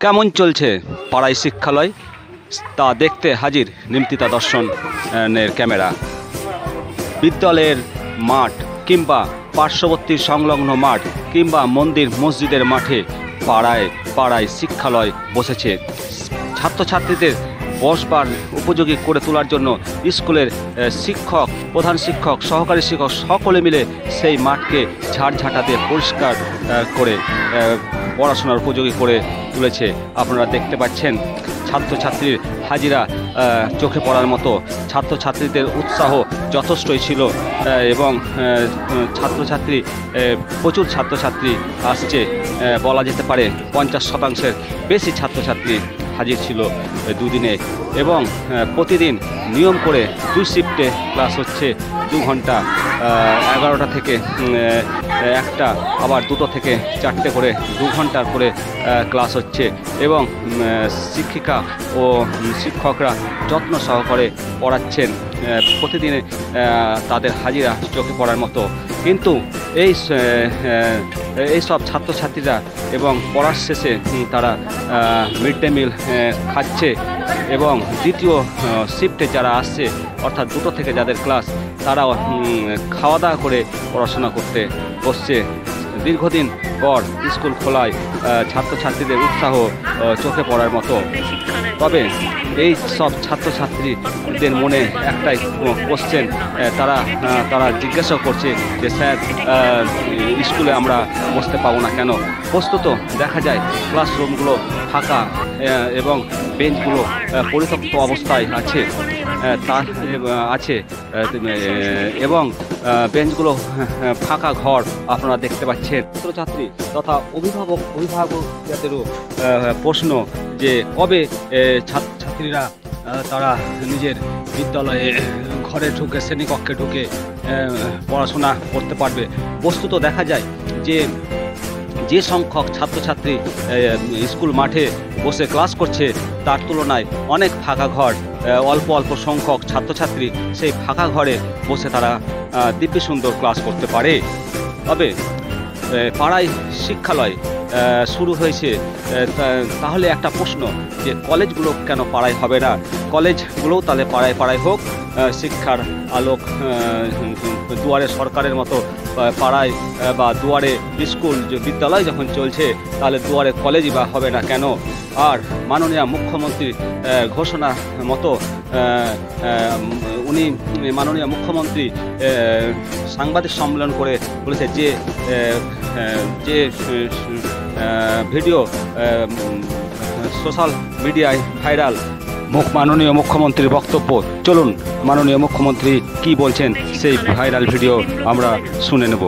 কেমন চলছে পাড়ায় শিক্ষালয় তা দেখতে হাজির নিমতিতাদর্শনের ক্যামেরা। বিদ্যালয়ের মাঠ কিংবা পার্শ্ববর্তী সংলগ্ন মাঠ কিংবা মন্দির মসজিদের মাঠে পাড়ায় পাড়ায় শিক্ষালয় বসেছে। ছাত্রছাত্রীদের বসবার উপযোগী করে তোলার জন্য স্কুলের শিক্ষক, প্রধান শিক্ষক, সহকারী শিক্ষক সকলে মিলে সেই মাঠকে ঝাড়ঝাঁটা দিয়ে পরিষ্কার করে পড়াশোনার উপযোগী করে তুলেছে। আপনারা দেখতে পাচ্ছেন ছাত্রছাত্রীর হাজিরা চোখে পড়ার মতো, ছাত্রছাত্রীদের উৎসাহ যথেষ্টই ছিল এবং ছাত্রছাত্রী প্রচুর ছাত্রছাত্রী আসছে, বলা যেতে পারে 50% বেশি ছাত্রছাত্রী হাজির ছিল দুদিনে। এবং প্রতিদিন নিয়ম করে 2 শিফটে ক্লাস হচ্ছে, 2 ঘন্টা, 11টা থেকে 1টা, আবার 2টো থেকে 4টে করে 2 ঘন্টার করে ক্লাস হচ্ছে এবং শিক্ষিকা ও শিক্ষকরা যত্ন সহকারে পড়াচ্ছেন। প্রতিদিনে তাদের হাজিরা চোখে পড়ার মতো। কিন্তু এই সব ছাত্রছাত্রীরা এবং পড়ার শেষে তারা মিড ডে মিল খাচ্ছে এবং দ্বিতীয় শিফটে যারা আসছে অর্থাৎ 2টো থেকে যাদের ক্লাস তারাও খাওয়া দাওয়া করে পড়াশোনা করতে বসছে। দীর্ঘদিন পর স্কুল খোলায় ছাত্রছাত্রীদের উৎসাহ চোখে পড়ার মতো। তবে এই সব ছাত্রছাত্রীদের মনে একটাই কোশ্চেন, তারা জিজ্ঞাসা করছে যে স্যার স্কুলে আমরা বসতে পাবো না কেন? বস্তুত দেখা যায় ক্লাসরুমগুলো ফাঁকা এবং বেঞ্চগুলো পরিত্যক্ত অবস্থায় আছে এবং বেঞ্চগুলো ফাঁকা ঘর আপনারা দেখতে পাচ্ছেন। ছাত্রছাত্রী তথা অভিভাবকদেরও প্রশ্ন যে কবে ছাত্রছাত্রীরা তারা নিজের বিদ্যালয়ে ঘরে ঢুকে শ্রেণীকক্ষে ঢুকে পড়াশোনা করতে পারবে। বস্তুত দেখা যায় যে সংখ্যক ছাত্রছাত্রী স্কুল মাঠে বসে ক্লাস করছে তার তুলনায় অনেক ফাঁকা ঘর, অল্প অল্প সংখ্যক ছাত্রছাত্রী সেই ফাঁকা ঘরে বসে তারা দিব্যি সুন্দর ক্লাস করতে পারে। তবে পাড়ায় শিক্ষালয় শুরু হয়েছে, তাহলে একটা প্রশ্ন যে কলেজগুলো কেন পাড়ায় হবে না? কলেজগুলোও তাহলে পাড়ায় পাড়ায় হোক, শিক্ষার আলোক দুয়ারে সরকারের মতো পাড়ায় বা দুয়ারে স্কুল বিদ্যালয় যখন চলছে তাহলে দুয়ারে কলেজই বা হবে না কেন? আর মাননীয় মুখ্যমন্ত্রীর ঘোষণা মতো মাননীয় মুখ্যমন্ত্রী সাংবাদিক সম্মেলন করে বলেছে যে ভিডিও সোশ্যাল মিডিয়ায় ভাইরাল, মাননীয় মুখ্যমন্ত্রীর বক্তব্য। চলুন মাননীয় মুখ্যমন্ত্রী কি বলছেন সেই ভাইরাল ভিডিও আমরা শুনে নেব।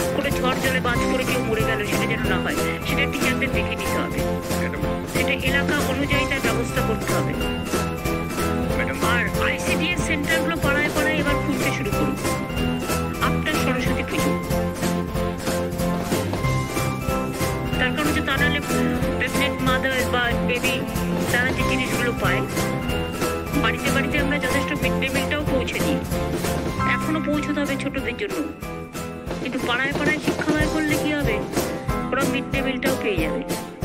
এলাকা অনুযায়ী তার ব্যবস্থা করতে হবে। আর আইসিডিএস সেন্টারগুলো পাড়ায় পাড়ায় এবার খুলতে শুরু করুন আপনার সরস্বতী পুজো। তার কারণ হচ্ছে তা নাহলে প্রেগনেন্ট মাদার বা বেবি তারা যে জিনিসগুলো পায়, বাড়িতে বাড়িতে আমরা যথেষ্ট মিড ডে মিলটাও পৌঁছে দিই, এখনো পৌঁছতে হবে ছোটদের জন্য। কিন্তু পাড়ায় পাড়ায় শিক্ষালয় করলে কি হবে, ওরা মিড ডে মিলটাও পেয়ে যাবে।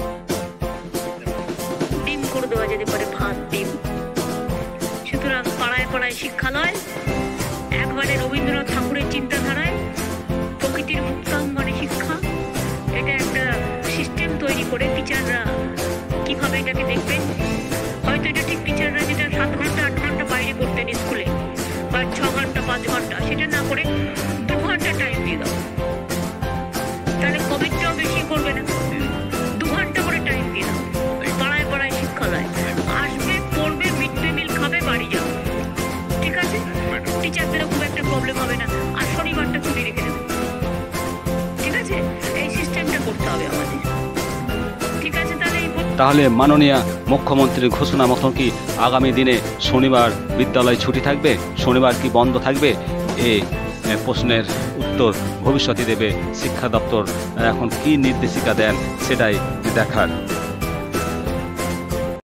ডিম করে দেওয়া যেতে পারে, ভাত ডিম। সুতরাং পাড়ায় পাড়ায় শিক্ষালয় একবারে রবীন্দ্রনাথ ঠাকুরের চিন্তাধারায় প্রকৃতির মুক্তাঙ্গনে শিক্ষা, এটা একটা সিস্টেম তৈরি করে টিচাররা কিভাবে এটাকে দেখবেন। হয়তো এটা ঠিক টিচাররা যেটা 7 ঘন্টা 8 ঘন্টা বাইরে করতেন স্কুলে বা 6 ঘন্টা 5 ঘন্টা, সেটা না করে 2 ঘন্টা টাইম দিয়ে দাও, তাহলে কোভিডটাও বেশি করবে না। 2 ঘন্টা করে টাইম দিয়ে দাও, পাড়ায় পাড়ায় শিক্ষালয় আসবে, পড়বে, মিড ডে মিল খাবে, বাড়ি যাবে। ঠিক আছে, টিচারদেরও খুব একটা প্রবলেম হবে না, আর শনিবারটা ছুটি রেখে দেবে। ঠিক আছে, এই সিস্টেমটা করতে হবে আমাদের। ঠিক আছে, তাহলে মাননীয় মুখ্যমন্ত্রীর ঘোষণা মতন কি আগামী দিনে শনিবার বিদ্যালয় ছুটি থাকবে? শনিবার কি বন্ধ থাকবে? এই প্রশ্নের উত্তর ভবিষ্যতে দেবে শিক্ষা দপ্তর। এখন কি নির্দেশিকা দেন সেটাই দেখার।